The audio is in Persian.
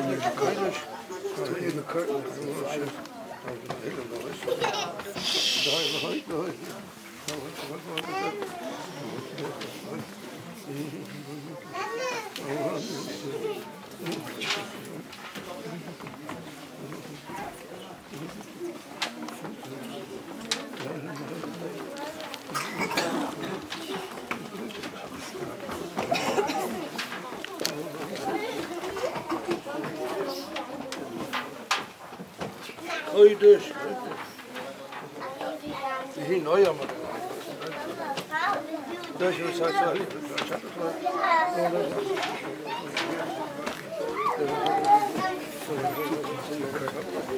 in the curtain. Oi, dus. Hier nou jammer. Dat je zo zo.